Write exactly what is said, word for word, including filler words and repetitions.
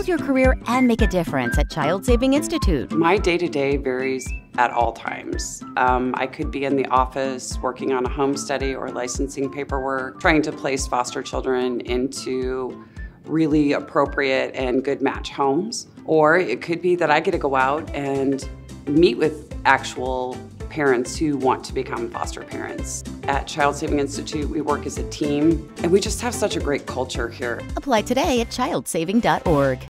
Build your career and make a difference at Child Saving Institute. My day-to-day varies at all times. Um, I could be in the office working on a home study or licensing paperwork, trying to place foster children into really appropriate and good match homes. Or it could be that I get to go out and meet with actual parents who want to become foster parents. At Child Saving Institute, we work as a team, and we just have such a great culture here. Apply today at child saving dot org.